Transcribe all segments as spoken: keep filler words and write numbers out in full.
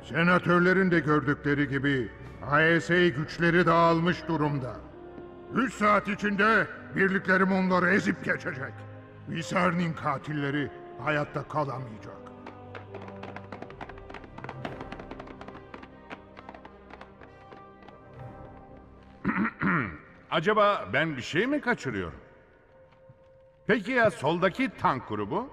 Senatörlerin de gördükleri gibi I S A güçleri dağılmış durumda. Üç saat içinde birliklerim onları ezip geçecek. Visari'nin katilleri hayatta kalamayacak. Acaba ben bir şey mi kaçırıyorum? Peki ya soldaki tank grubu?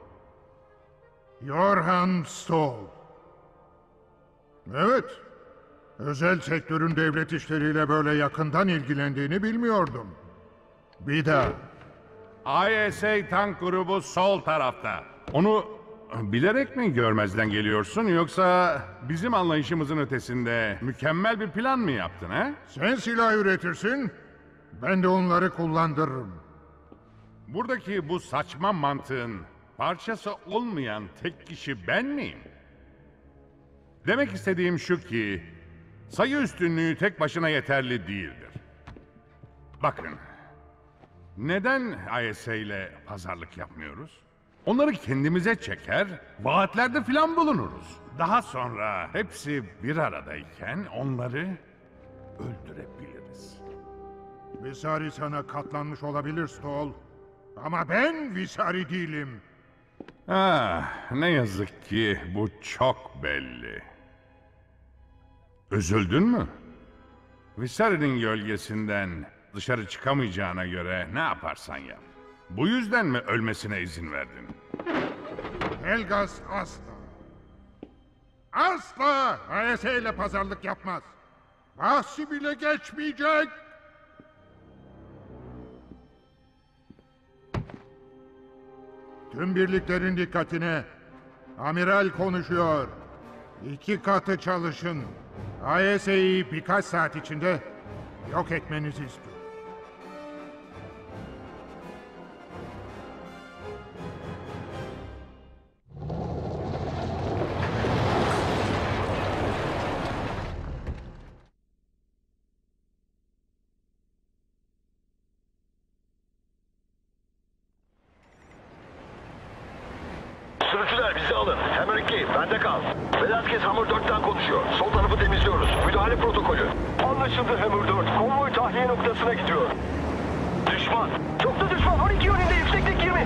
Johan Stoll. Evet. Özel sektörün devlet işleriyle böyle yakından ilgilendiğini bilmiyordum. Bir daha. I S A tank grubu sol tarafta. Onu bilerek mi görmezden geliyorsun yoksa bizim anlayışımızın ötesinde mükemmel bir plan mı yaptın he? Sen silah üretirsin, ben de onları kullandırırım. Buradaki bu saçma mantığın parçası olmayan tek kişi ben miyim? Demek istediğim şu ki, sayı üstünlüğü tek başına yeterli değildir. Bakın, neden I S A ile pazarlık yapmıyoruz? Onları kendimize çeker, vaatlerde filan bulunuruz. Daha sonra hepsi bir aradayken onları öldürebiliriz. Visari sana katlanmış olabilir Stoll. Ama ben Visari değilim. Ah, ne yazık ki bu çok belli. Üzüldün mü? Visari'nin gölgesinden dışarı çıkamayacağına göre ne yaparsan yap. Bu yüzden mi ölmesine izin verdin? Helgas asla. Asla I S A ile pazarlık yapmaz. Bahsi bile geçmeyecek. Tüm birliklerin dikkatine. Amiral konuşuyor. İki katı çalışın. I S A'yı birkaç saat içinde yok etmenizi istiyor. Sürücüler bizi alın. Hammer iki, bende kal. Velázquez Hammer dörtten konuşuyor. Sol tarafı temizliyoruz. Müdahale protokolü. Anlaşıldı Hammer dört. Konvoy tahliye noktasına gidiyor. Düşman. Çok da düşman. on iki yönünde yükseklik yirmi.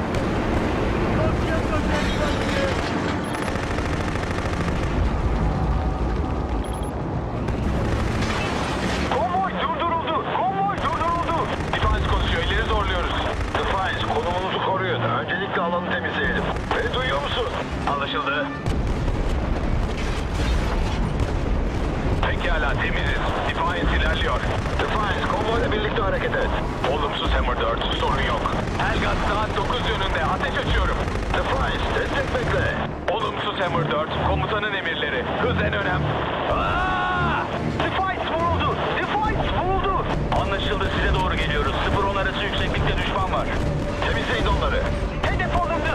Konvoy durduruldu. Konvoy durduruldu. Defiance konuşuyor. İleri zorluyoruz. Defiance, konumunuzu koruyun. Öncelikle alanı temizleyelim. Beni duyuyor musun? Anlaşıldı. Pekala, temiziz. Defiance ilerliyor. Defiance, konvoyla birlikte hareket et. Olumsuz Hammer dört, sorun yok. Helgat saat dokuz yönünde, ateş açıyorum. Defiance, destek bekle. Olumsuz Hammer dört, komutanın emirleri. Hız en önem. Aa! Defiance vuruldu. Defiance vuruldu. Anlaşıldı, size doğru geliyoruz. sıfır on arası yükseklikte düşman var. Temizleyin onları. Hedef alındı.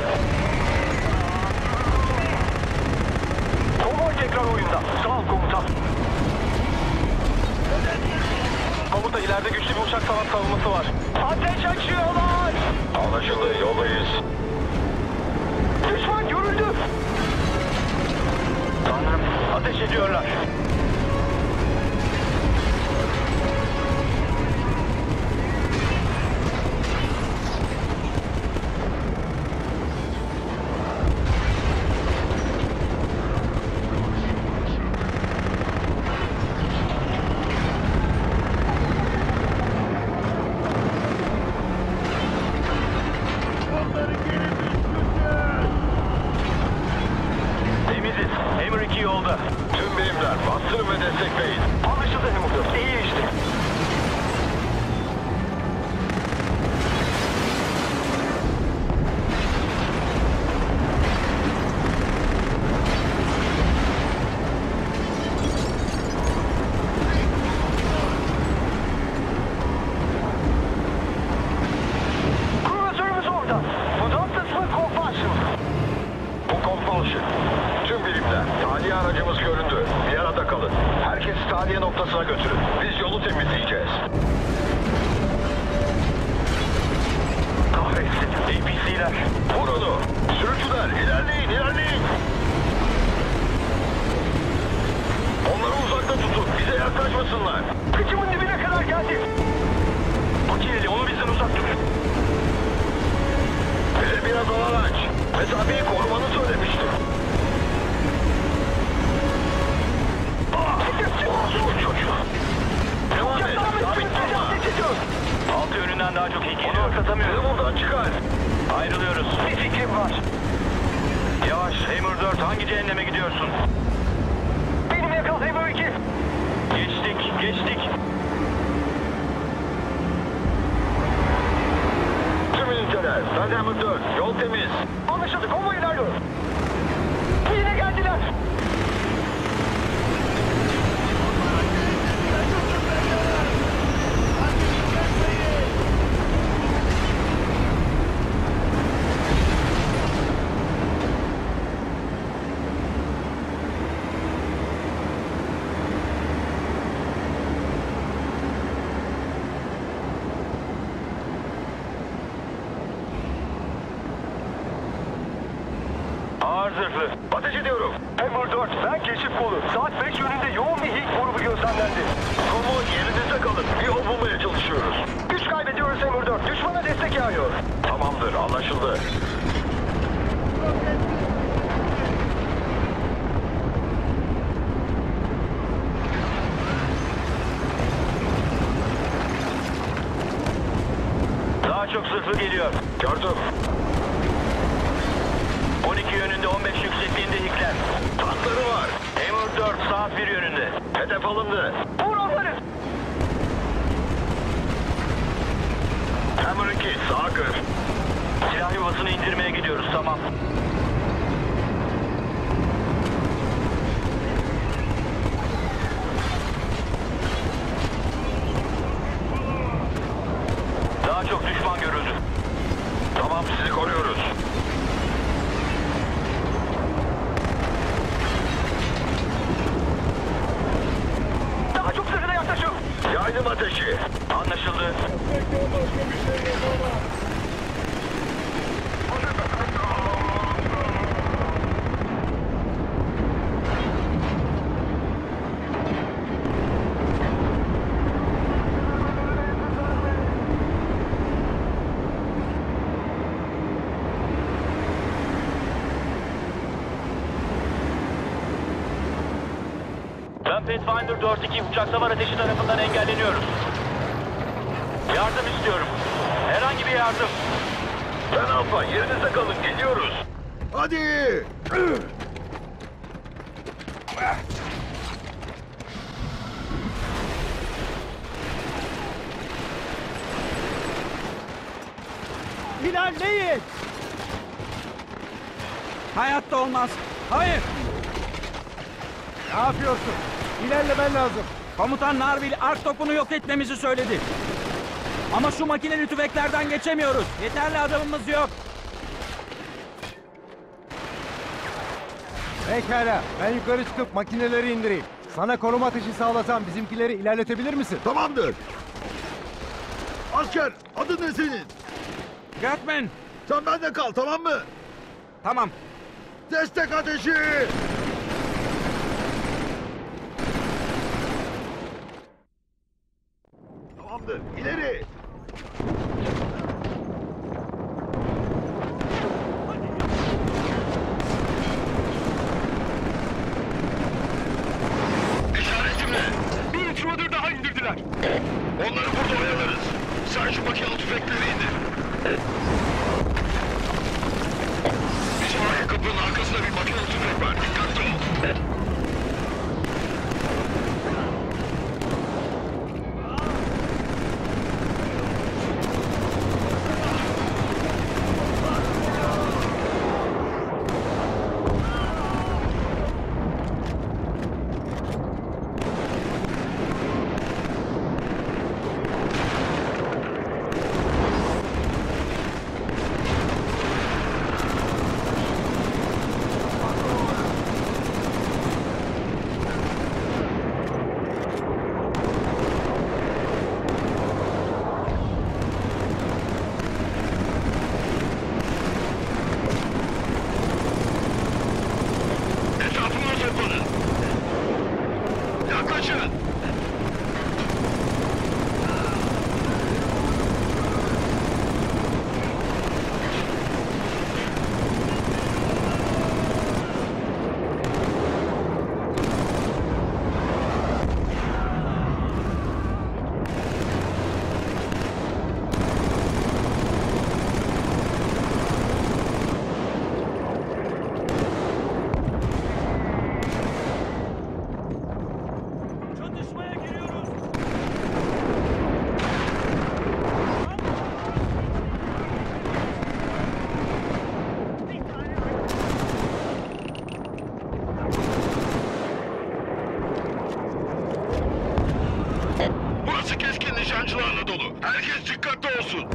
Konvoy tekrar oyunda. Sağ ol komutan. Komuta, ileride güçlü bir uçak savat savunması var. Ateş açıyorlar. Anlaşıldı, yoldayız. Düşman görüldü. Tanrım, ateş ediyorlar. Temiziz. Hammer iki yolda. Tüm birimler bastırın ve destekleyin. Anlaşıldı Hammer dört. İyi işte. Kruvazörümüz orada. Bu noktasının Compulsion. Bu Compulsion. Tüm birimler, tahliye aracımız göründü. Bir arada kalın. Herkesi tahliye noktasına götürün. Biz yolu temizleyeceğiz. Kahretsin, A P C'ler. Vur onu. Sürücüler, ilerleyin, ilerleyin. Mesafeyi korumanı söylemiştim. Çocuğu. Devam et. Sabit durma. Alt yönünden daha çok iyi geliyor. Onu atlatamıyorum. Buradan çıkar. Ayrılıyoruz. Bir fikrim var. Yavaş. Hammer dört hangi cehenneme gidiyorsun? Benim yakal Hammer iki. Geçtik. Geçtik. Tüm üniteler. Ben Hammer dört. Yol temiz. Anlaşıldı. Konvoy ilerliyor. Yine geldiler. Ağır zırhlı. Ateş ediyorum. Hammer dört, ben keşif kolu. Saat beş yönünde yoğun bir ilk grubu gözlemlendi. Konvoy yerinizde kalın. Bir yol bulmaya çalışıyoruz. Güç kaybediyoruz Hammer dört. Düşmana destek yağıyor. Tamamdır, anlaşıldı. Daha çok zırhlı geliyor. Gördüm. on iki yönünde on beş yüksekliğinde Hikler. Tankları var. Hammer dört saat bir yönünde. Hedef alındı. Vur onları. Hammer iki sağa kır. Silah yuvasını indirmeye gidiyoruz, tamam. Daha çok düşman görüldü. Tamam, sizi koruyoruz. Daha çok sırrına yaklaşıyor. Yaydım ateşi. Anlaşıldı. Ben Pathfinder dört iki uçak savar ateşi tarafından engelleniyoruz. Yardım istiyorum. Herhangi bir yardım. Ben Alfa, yerinizde kalın, geliyoruz. Hadi! İlerleyin! Hayatta olmaz. Hayır! Ne yapıyorsun? İlerlemen lazım. Komutan Narvil ark topunu yok etmemizi söyledi. Ama şu makineli tüfeklerden geçemiyoruz. Yeterli adamımız yok. Pekala. Ben yukarı çıkıp makineleri indireyim. Sana koruma ateşi sağlasam bizimkileri ilerletebilir misin? Tamamdır. Asker, adın ne senin? Gökmen! Sen bende kal, tamam mı? Tamam. Destek ateşi! Tamamdır, ileri! İşaretimle. Bir intruder daha indirdiler. Onları burada oyalarız. Sen şu makinalı tüfekleri indir. Bizim arka kapının arkasında bir makinalı tüfek var. Dikkatli ol. Herkes dikkatli olsun.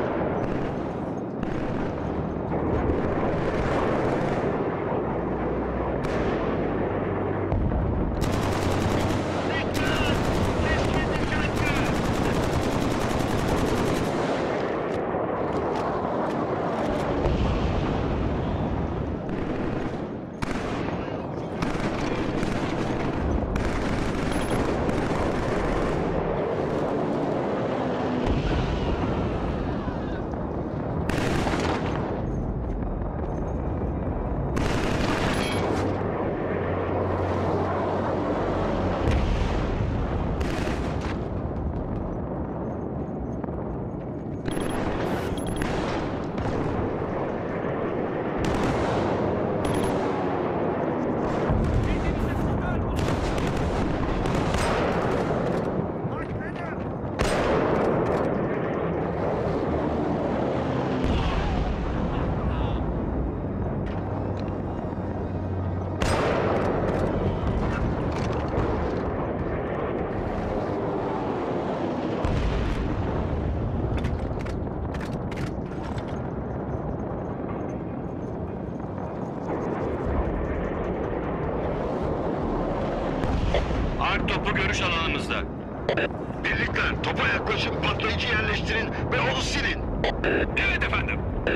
Harp topu görüş alanımızda. Birlikler topa yaklaşın, patlayıcı yerleştirin ve onu silin. Evet efendim.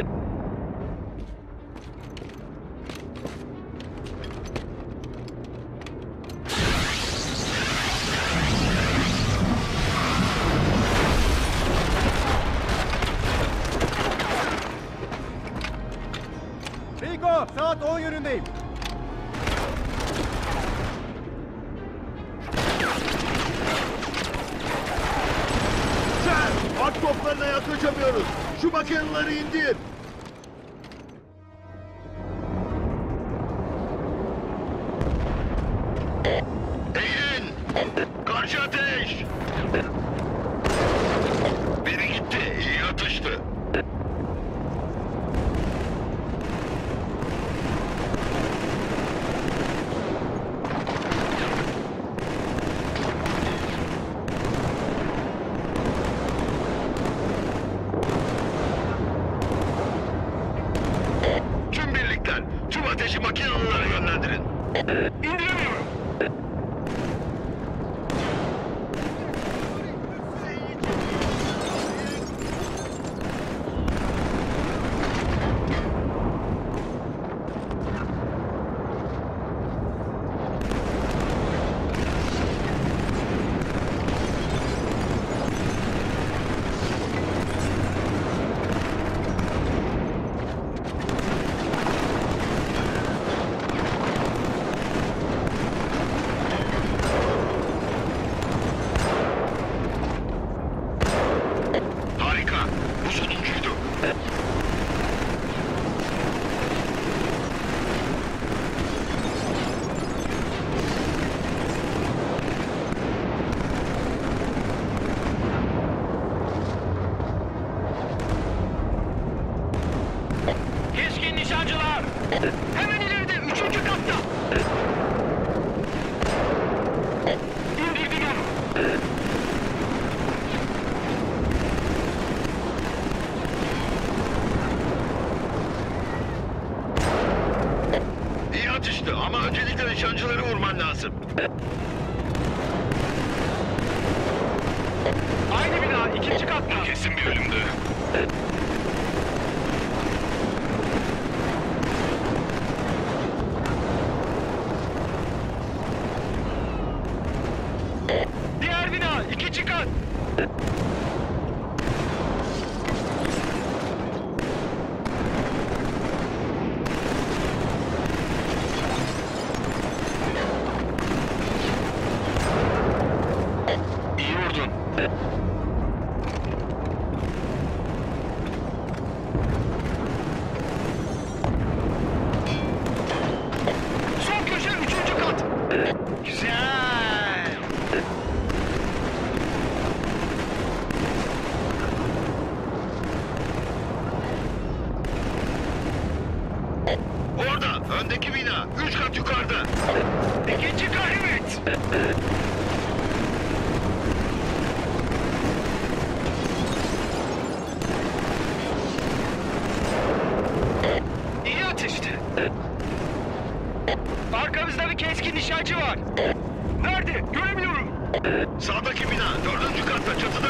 Rico, saat on yönündeyim. Sen, harp toplarına yaklaşamıyoruz. Şu makineleri indir. Eğilin. Karşı ateş. Biri gitti, iyi atıştı. Tüm birlikler, tüm ateşi makinalılara yönlendirin. İndiremiyorum. Harika, bu sonuncuydu. Keskin nişancılar. Hemen ileride üçüncü katta. İndirdim onu. İyi atıştı ama öncelikle nişancıları vurman lazım. Aynı bina ikinci katta. Kesin bir ölümdü. Diğer bina ikinci kat. İyi vurdun. Son köşe üçüncü kat. Güzel. Orada, öndeki bina. Üç kat yukarıda. İkinci kat evet. Arkamızda bir keskin nişancı var. Nerede? Göremiyorum. Sağdaki bina, dördüncü katta, çatıda.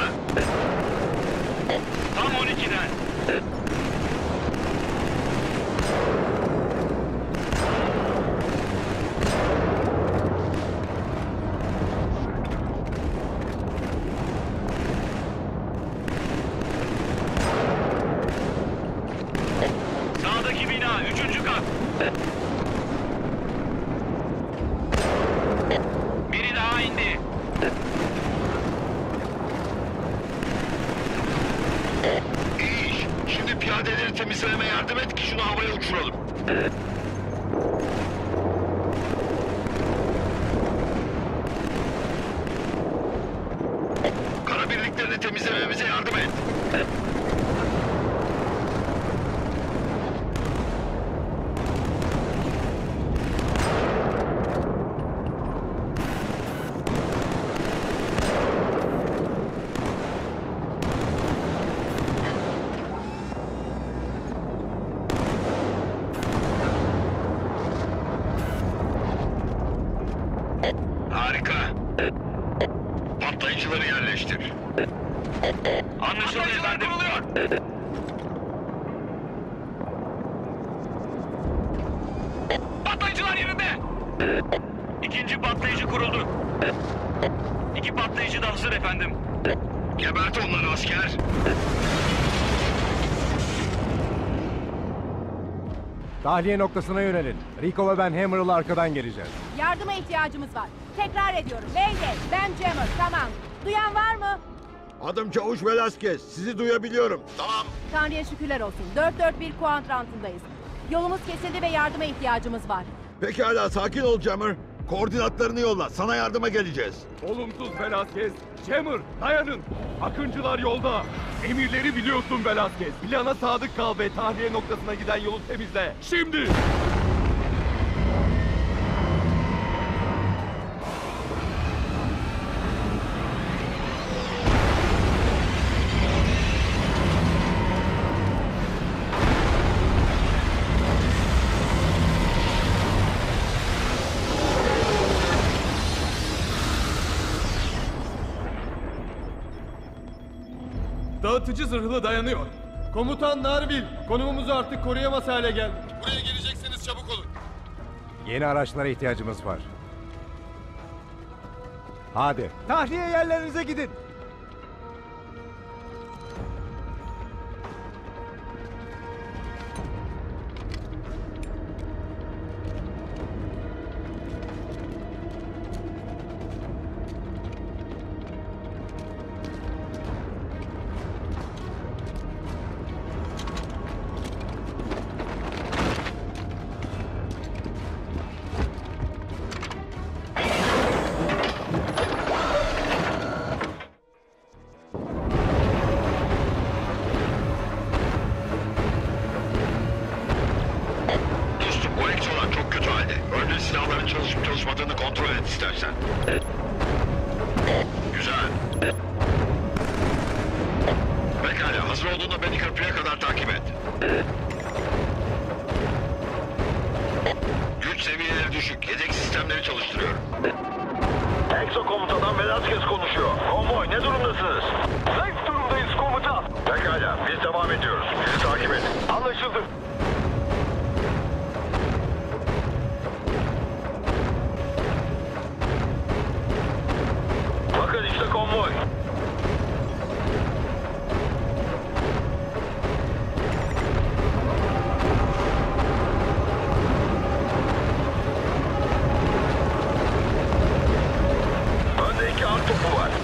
Tam on ikiden. Sağdaki bina, üçüncü kat. Biri daha indi. İyi iş. Şimdi piyadeleri temizlememe yardım et ki şunu havaya uçuralım. Kara birliklerini temizlememize yardım et. Harika. Patlayıcıları yerleştir. Anlaşıldı efendim. Patlayıcılar yerinde. İkinci patlayıcı kuruldu. İki patlayıcı da hazır efendim. Gebert onları asker. Tahliye noktasına yönelin. Rico ve ben Hammer'la arkadan geleceğiz. Yardıma ihtiyacımız var. Tekrar ediyorum. Mayday, ben Jammer. Tamam. Duyan var mı? Adım Çavuş Velasquez. Sizi duyabiliyorum. Tamam. Tanrı'ya şükürler olsun. dört dört bir kuantrantındayız. Yolumuz kesildi ve yardıma ihtiyacımız var. Pekala, sakin ol Jammer. Koordinatlarını yolla. Sana yardıma geleceğiz. Olumsuz Velasquez. Jammer, dayanın. Akıncılar yolda. Emirleri biliyorsun Velasquez. Plana sadık kal ve tahliye noktasına giden yolu temizle. Şimdi! Dağıtıcı zırhlı dayanıyor. Komutan Narvil, konumumuzu artık koruyamaz hale geldik. Buraya gelecekseniz çabuk olun. Yeni araçlara ihtiyacımız var. Hadi. Tahliye yerlerinize gidin. Dostum, bu eksolar çok kötü halde. Önce silahların çalışıp çalışmadığını kontrol et istersen. Güzel. Pekala, hazır olduğunda beni köprüye kadar takip et. Güç seviyeleri düşük. Yedek sistemleri çalıştırıyorum. Exo komutadan Velasquez konuşuyor. Konvoy, ne durumdasınız? Zayıf durumdayız komutan. Pekala, biz devam ediyoruz. Bizi takip edin. Anlaşıldı. Bakın işte konvoy. Önde iki art topu var.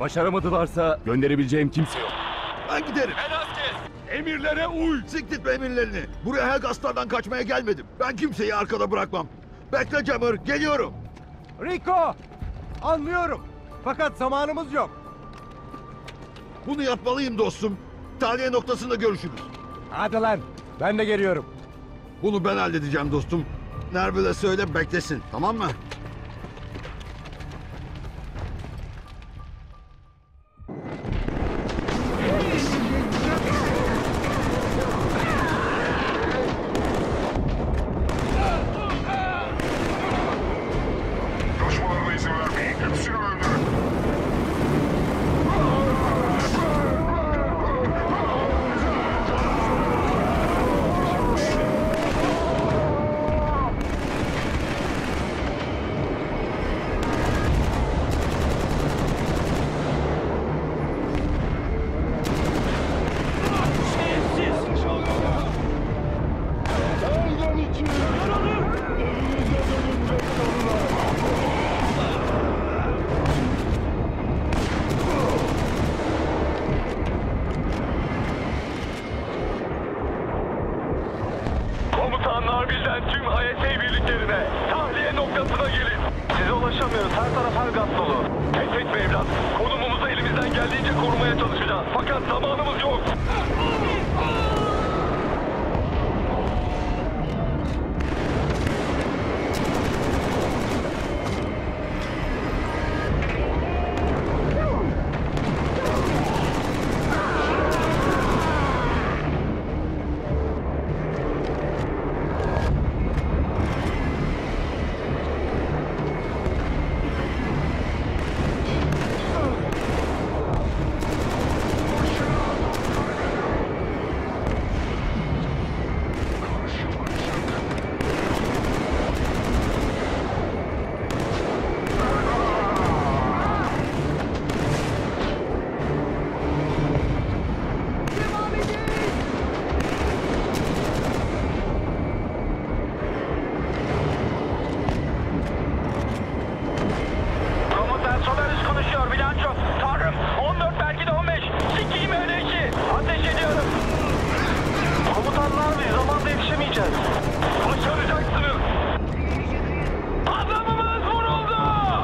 Başaramadılarsa gönderebileceğim kimse yok. Ben giderim. Velasquez! Emirlere uy! Siktirtme emirlerini. Buraya Helgaslardan kaçmaya gelmedim. Ben kimseyi arkada bırakmam. Bekle Jammer, geliyorum. Rico! Anlıyorum. Fakat zamanımız yok. Bunu yapmalıyım dostum. Tahliye noktasında görüşürüz. Hadi lan. Ben de geliyorum. Bunu ben halledeceğim dostum. Nerville'e söyle beklesin, tamam mı? Coşmalarına izin vermeyin. Hepsini öldürün. Komutanlar bizden tüm H S birliklerine tahliye noktasına gelin. Size ulaşamıyoruz. Her taraf Helgas dolu. Pes etme evlat. Konumumuzu elimizden geldiğince korumaya çalışacağız. Fakat zamanımız yok. Komutan Solaris konuşuyor bilanço. Tanrım on dört belki de on beş. Sikiyim öyle iki. Ateş ediyorum. Komutanlar biz zamanda yetişemeyeceğiz. Başaracaksınız. Adamımız vuruldu.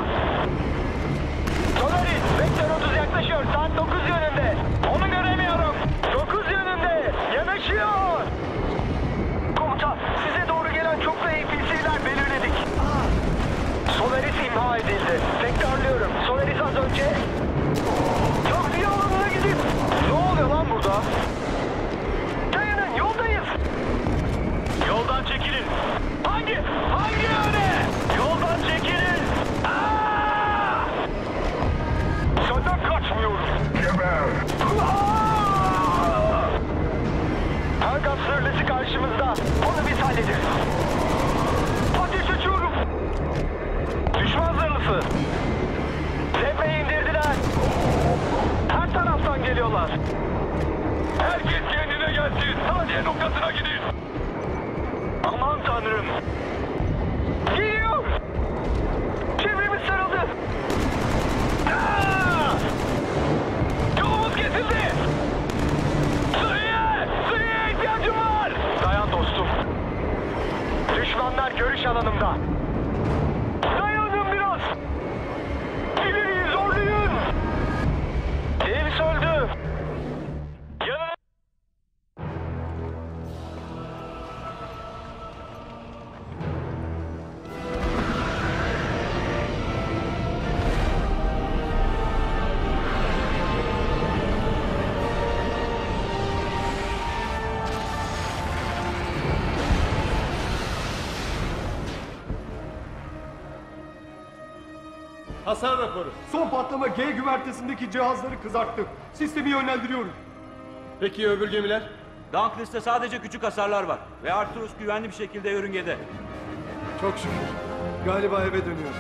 Solaris Vektör otuz yaklaşıyor. Saat dokuz yönünde. Onu göremiyorum. dokuz yönünde. Yanaşıyor. Komutan size doğru gelen çok zayıf filsiler belirledik. Solaris imha edildi. Tekrarlıyorum. Solaris az önce... Çok iyi alanına gidin. Ne oluyor lan burada? Dayanın yoldayız. Yoldan çekilin. Hangi? Hangi yöne? Yoldan çekilin. Aa! Senden kaçmıyoruz. Geber. Aa! Helgas sırlısı karşımızda. Onu biz hallederiz. Ateş açıyorum. Düşman zırhlısı. Tepeyi indirdiler. Her taraftan geliyorlar. Herkes kendine gelsin. Tahliye noktasına gidin. Aman tanrım. Geliyor. Çevremiz sarıldı. Aa! Yolumuz kesildi. Sıraya! Sıraya ihtiyacım var. Dayan dostum. Düşmanlar görüş alanımda. Dayanın biraz. İleriyi zorlayın. Davis öldü. Yanına... Hasar raporu. Son patlama G güvertesindeki cihazları kızarttı. Sistemi yönlendiriyorum. Peki öbür gemiler? Dunklist'te sadece küçük hasarlar var. Ve Arcturus güvenli bir şekilde yörüngede. Çok şükür. Galiba eve dönüyoruz.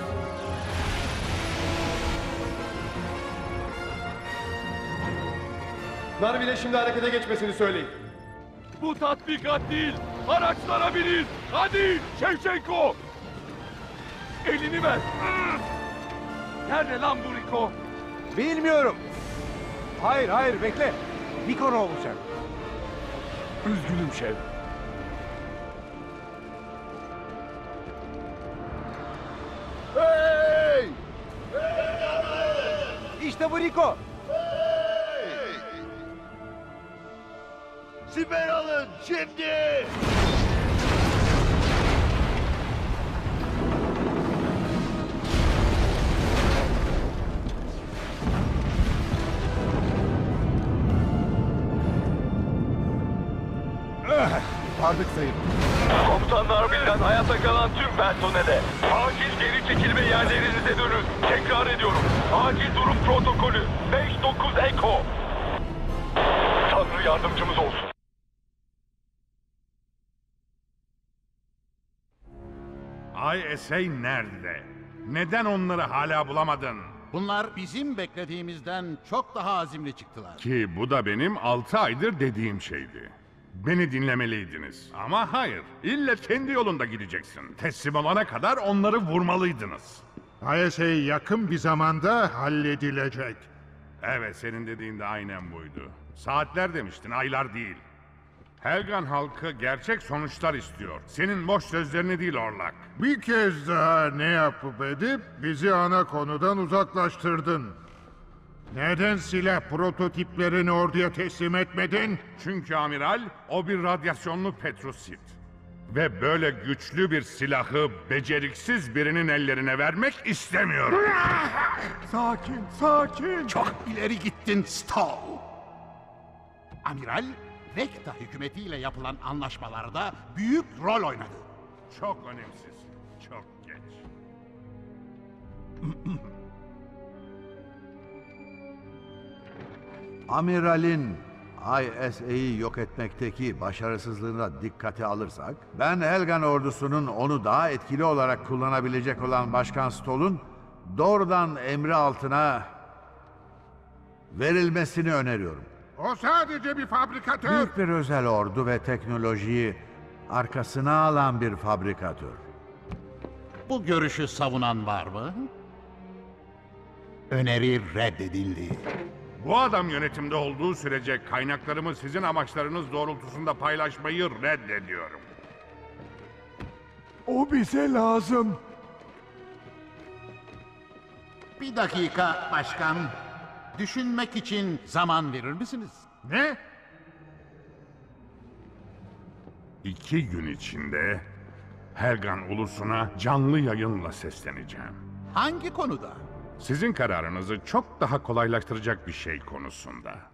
Narville şimdi harekete geçmesini söyleyin. Bu tatbikat değil. Araçlara binin. Hadi Bilmiyorum. Hayır hayır bekle. Bir konu olacak. Üzgünüm şef. Hey! İşte bu Rico. Siper alın şimdi! Vardık sayın. Komutanlar birden hayatta kalan tüm personele. Acil geri çekilme yerlerinize dönün. Tekrar ediyorum. Acil durum protokolü. beş dokuz Eko. Tanrı yardımcımız olsun. I S A nerede? Neden onları hala bulamadın? Bunlar bizim beklediğimizden çok daha azimli çıktılar. Ki bu da benim altı aydır dediğim şeydi. Beni dinlemeliydiniz. Ama hayır, illa kendi yolunda gideceksin. Teslim olana kadar onları vurmalıydınız. I S A yakın bir zamanda halledilecek. Evet, senin dediğin de aynen buydu. Saatler demiştin, aylar değil. Helgan halkı gerçek sonuçlar istiyor. Senin boş sözlerini değil Orlak. Bir kez daha ne yapıp edip bizi ana konudan uzaklaştırdın. Neden silah prototiplerini orduya teslim etmedin? Çünkü amiral, o bir radyasyonlu Petrusit. Ve böyle güçlü bir silahı beceriksiz birinin ellerine vermek istemiyorum. Sakin, sakin. Çok ileri gittin Stow. Amiral, Vekta hükümetiyle yapılan anlaşmalarda büyük rol oynadı. Çok önemsiz, çok geç. Amiral'in I S A'yı yok etmekteki başarısızlığına dikkate alırsak, ben Helgan ordusunun onu daha etkili olarak kullanabilecek olan Başkan Stoll'un doğrudan emri altına verilmesini öneriyorum. O sadece bir fabrikatör. Büyük bir özel ordu ve teknolojiyi arkasına alan bir fabrikatör. Bu görüşü savunan var mı? Öneri reddedildi. Bu adam yönetimde olduğu sürece kaynaklarımı sizin amaçlarınız doğrultusunda paylaşmayı reddediyorum. O bize lazım. Bir dakika başkan. Düşünmek için zaman verir misiniz? Ne? İki gün içinde Helgan ulusuna canlı yayınla sesleneceğim. Hangi konuda? Sizin kararınızı çok daha kolaylaştıracak bir şey konusunda.